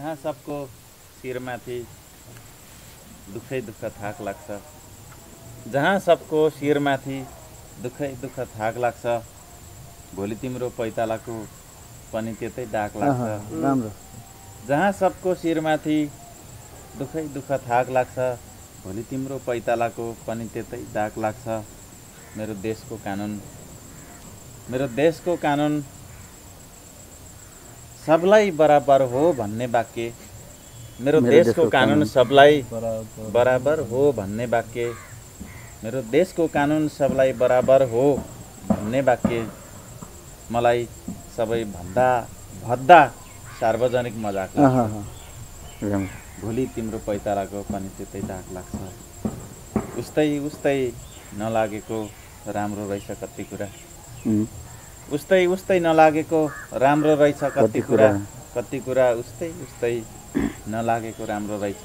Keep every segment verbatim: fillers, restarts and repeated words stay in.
जहाँ सबको शिरमाथि दुःखै दुःख थाक लाग्छ, जहाँ सबको शिरमाथि दुःखै दुःख थाक लाग्छ, भोलि तिम्रो पैतालाको पनि त्यतै डाक लाग्छ। राम्रो। जहाँ सबको शिरमाथि दुःखै दुःख थाक लाग्छ, भोलि तिम्रो पैतालाको पनि त्यतै डाक लाग्छ। मेरो देशको कानुन मेरो देशको कानुन सबलाई बराबर हो भन्ने वाक्य, मेरो देशको कानुन सबलाई बराबर हो भन्ने वाक्य, मेरो देशको कानुन सबलाई बराबर हो भन्ने वाक्य मलाई सबैभन्दा भद्दा सार्वजनिक मजाक लाग्छ। भोलि तिम्रो पैतालाको पनि त्यतै डाक लाग्छ। उस्तै उस्तै नलागेको राम्रो रहेछ कति कुरा, उस्तै उस्तै नलागेको राम्रो रहेछ कति कुरा, कति कुरा उस्तै उस्तै नलागेको राम्रो रहेछ,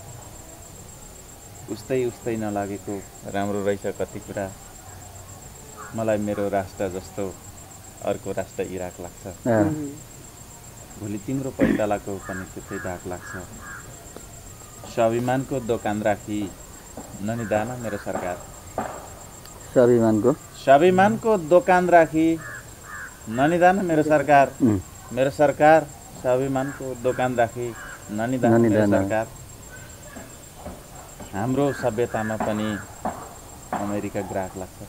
उस्तै उस्तै नलागेको राम्रो रहेछ कति कुरा। मलाई मेरो राष्ट्र जस्तो अर्को राष्ट्र इराक लाग्छ। भोलि तिम्रो पैतालाको पनि त्यतै डाक लाग्छ। स्वाभिमानको दोकान राखी ननिदान मेरो सरकार, स्वाभिमानको स्वाभिमानको दोकान राखी ननिदान मेरो सरकार, मेरो सरकार स्वाभिमानको दोकान राखी ननिदान मेरो सरकार। हाम्रो सभ्यतामा पनि अमेरिका ग्राहक लाग्छ।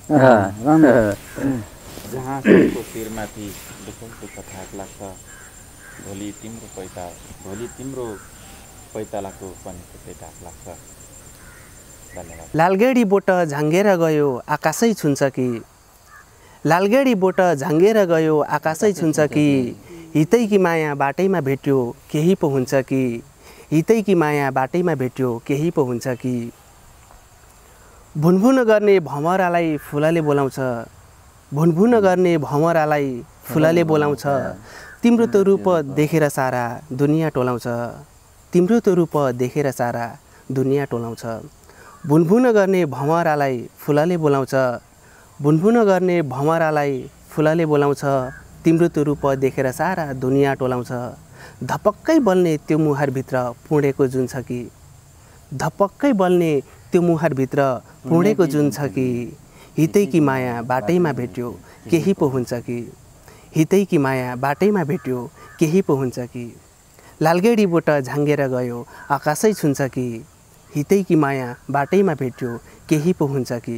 जहाँ सबको शिरमाथि दुःख दुःख थाक लाग्छ, भोलि तिम्रो पैता भोलि तिम्रो पैतालाको पनि त्यतै डाक लाग्छ। धन्यवाद। लालगेडी बोट झाँगेर गयो आकाशै छुन्छ कि, लालगेडी बोट झाँगेर गयो आकाशै छुन्छ कि, हितैकी माया बाटैमा भेट्यो केही पो हुन्छ कि, हितैकी माया बाटैमा भेट्यो केही पो हुन्छ कि। भुनभुन गर्ने भमरालाई फुलले बोलाउँछ, भुनभुन गर्ने भमरालाई फुलले बोलाउँछ, तिम्रो त रूप देखेर सारा दुनियाँ टोलाउँछ, तिम्रो त रूप देखेर सारा दुनियाँ टोलाउँछ। भुनभुन गर्ने भमरालाई फुलले बोलाउँछ, भुनभुन गर्ने भमरालाई फुलले बोलाउँछ, तिम्रो त रूप देखेर सारा दुनियाँ टोलाउँछ। धपक्कै बल्ने त्यो मुहारभित्र पुँडेको जुन छ कि, धपक्कै बल्ने त्यो मुहारभित्र पुँडेको जुन छ कि, हितैकी माया बाटैमा भेट्यो केही पो हुन्छ कि, हितैकी माया बाटैमा भेट्यो केही पो हुन्छ कि। लालगेडी बोट झाँगेर गयो आकाशै छुन्छ कि, हितैकी माया बाटैमा भेट्यो केही पो हुन्छ कि।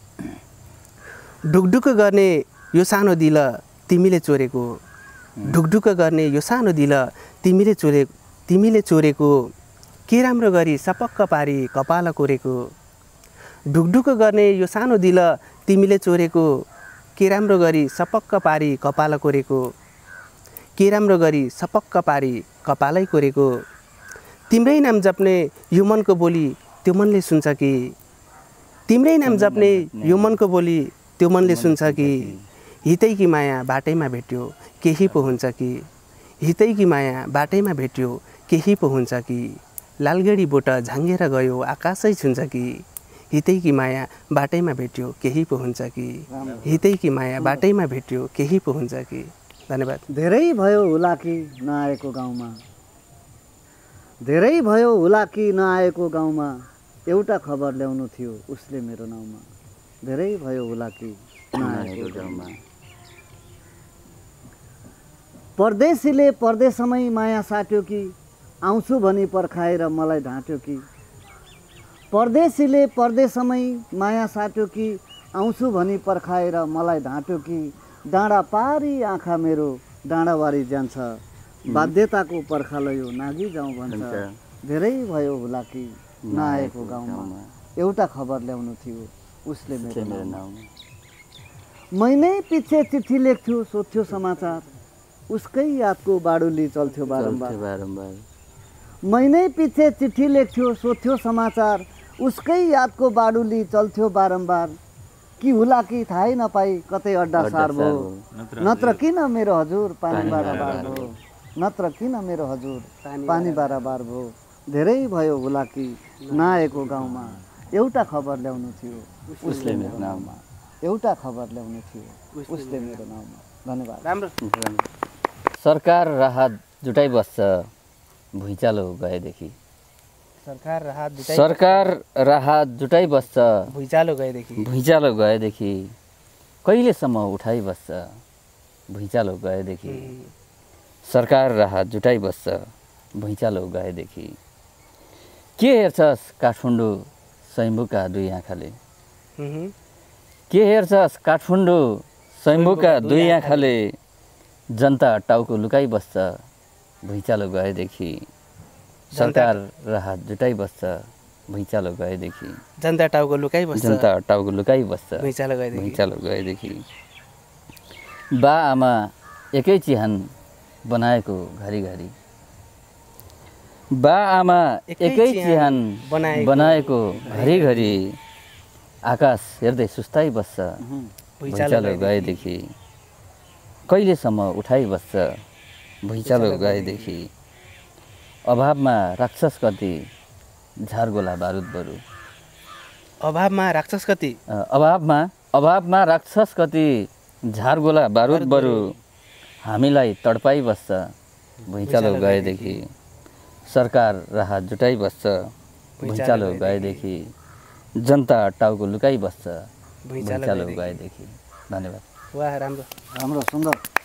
ढुकढुक गर्ने यो सानो दिल तिमीले चोरेको, ढुकढुक गर्ने यो सानो दिल तिमीले चोरे तिमीले चोरेको, के राम्रो गरी सपक्क पारी कपाल कोरेको। ढुकढुक गर्ने यो सानो दिल तिमीले चोरेको, के राम्रो गरी सपक्क पारी कपाल कोरेको, के राम्रो गरी सपक्क पारी कपालै कोरेको। तिम्रै नाम जप्ने यो मनको बोली त्यो मनले सुन्छ कि, तिम्रै नाम जप्ने यो मनको बोली त्यो मनले सुन्छ कि, हितैकी माया बाटैमा भेट्यो केही पो हुन्छ कि, हितैकी माया बाटैमा भेट्यो केही पो हुन्छ कि। लालगेडी बोट झाँगेर गयो आकाशै छुन्छ कि, हितैकी माया बाटैमा भेट्यो केही पो हुन्छ कि, हितैकी माया बाटैमा भेट्यो केही पो हुन्छ कि। धन्यवाद। धेरै भयो हुलाकी नआएको गाउँमा, धेरै भयो हुलाकी नआएको गाउँमा, एउटा खबर ल्याउनु थियो उसले मेरो नाउँमा, धेरै भयो हुलाकी नआएको गाउँमा। परदेशीले परदेशमै माया साट्यो कि, आउँछु भनी पर्खाएर मलाई ढाँट्यो कि, परदेशीले परदेशमै माया साट्यो कि, आउँछु भनी पर्खाएर मलाई ढाँट्यो कि। डाँडा पारी आँखा मेरो डाँडावारी जान्छ, बाध्यताको पर्खालो यो नागी जाउँ भन्छ। धेरै भयो हुलाकी नआएको गाउँमा, एउटा खबर ल्याउनु थियो उसले मेरो नाउँमा। महिनै पछि चिठी लेख्थ्यो सोध्थ्यो समाचार, उसकै यादको बाडुली चल्थ्यो बारम्बार। महिनै पछि चिठी लेख्थ्यो सोध्थ्यो समाचार, उसकै यादको बाडुली चल्थ्यो बारम्बार। कि हुलाकी थाहै नपाई कतै अड्डा सार भयो, नत्र किन मेरो हजुर पानी बाराबार भयो, नत्र किन मेरो हजुर पानी बाराबार भयो। धेरै भयो हुलाकी नआएको गाउँमा, एउटा खबर ल्याउनु थियो उसले मेरो नाउँमा, एउटा खबर ल्याउनु थियो उसले मेरो नाउँमा। धन्यवाद। राम्रो। सरकार राहत जुटाइबस्छ, भुइँचालो गएदेखि सरकार राहत जुटाइ सरकार राहत जुटाइ बस्छ भुइँचालो गएदेखि भुइँचालो गएदेखि कहिलेसम्म उठाइ बस्छ भुइँचालो गएदेखि सरकार राहत जुटाइ बस्छ भुइँचालो गएदेखि के हेर्छस् काठमाडौँ स्वयम्भूका दुई आँखाले हुँ के हेर्छस् काठमाडौँ स्वयम्भूका दुई आँखाले जनता टाउको लुकाइ बस्छ भुइँचालो गएदेखि सरकार राहत जुटाइ बस्छ भुइँचालो गएदेखि जनता टाउको लुकाइ बस्छ जनता टाउको लुकाइ बस्छ भुइँचालो गएदेखि भुइँचालो गएदेखि बा आमा एकै चिहान बनाएको घरिघरि बा आमा एकै चिहान बनाएको घरिघरि आकाश हेर्दै सुस्ताइ बस्छ भुइँचालो गएदेखि कहिलेसम्म उठाइ बस्छ भुइँचालो गएदेखि अभावमा राक्षस कति झारगोला बारुद बरु अभावमा राक्षस कति अभावमा अभावमा राक्षस कति झारगोला बारुद बरु हामीलाई तडपाइ बस्छ भुइँचालो गएदेखि सरकार राहत जुटाइ बस्छ भुइँचालो गएदेखि जनता टाउको लुकाइ बस्छ भुइँचालो गएदेखि धन्यवाद वाह राम्रो राम्रो सुन्दर